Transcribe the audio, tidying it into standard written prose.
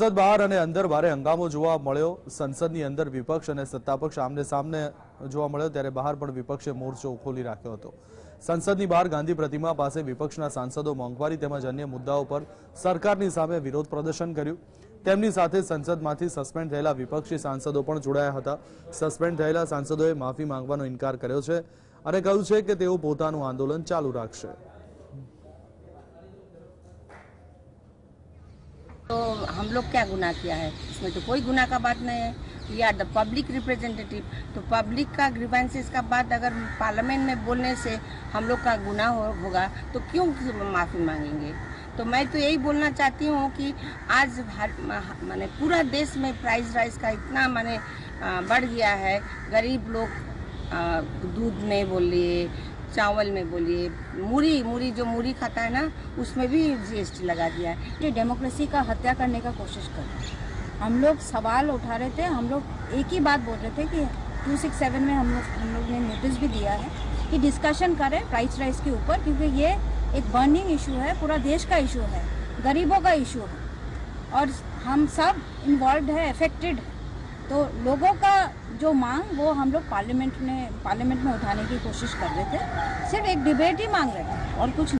સંસદ બહાર અને અંદર ભારે હંગામો જોવા મળ્યો। સંસદની અંદર વિપક્ષ અને સત્તાપક્ષ આમને સામને જોવા મળ્યો, ત્યારે બહાર પણ વિપક્ષે મોરચો ખોલી રાખ્યો હતો। સંસદની બહાર ગાંધી પ્રતિમા પાસે વિપક્ષના સાંસદો મોંઘવારી તેમજ અન્ય મુદ્દાઓ પર સરકારની સામે વિરોધ પ્રદર્શન કર્યું। તેમની સાથે સંસદમાંથી સસ્પેન્ડ થયેલા વિપક્ષી સાંસદો પણ જોડાયા હતા। સસ્પેન્ડ થયેલા સાંસદોએ માફી માંગવાનો ઇનકાર કર્યો છે અને કહ્યું છે કે તેઓ પોતાનું આંદોલન ચાલુ રાખશે। तो हम लोग क्या गुनाह किया है? इसमें तो कोई गुनाह का बात नहीं है। We are the public representative. तो पब्लिक का ग्रीवेंसेस का बात अगर पार्लियामेंट में बोलने से हम लोग का गुनाह होगा तो क्यों माफ़ी मांगेंगे? तो मैं तो यही बोलना चाहती हूँ कि आज माने पूरा देश में प्राइस राइस का इतना माने बढ़ गया है। गरीब लोग दूध में बोलिए, चावल में बोलिए, मूरी जो मूरी खाता है ना, उसमें भी जीएसटी लगा दिया है। ये डेमोक्रेसी का हत्या करने का कोशिश कर रहे हैं। हम लोग सवाल उठा रहे थे, हम लोग एक ही बात बोल रहे थे कि 267 में हम लोग ने नोटिस भी दिया है कि डिस्कशन करें प्राइस राइस के ऊपर, क्योंकि ये एक बर्निंग इशू है, पूरा देश का इशू है, गरीबों का इशू है और हम सब इन्वॉल्व है, अफेक्टेड। तो लोगों का जो मांग वो हम लोग पार्लियामेंट में उठाने की कोशिश कर रहे थे। सिर्फ एक डिबेट ही मांग रहे थे और कुछ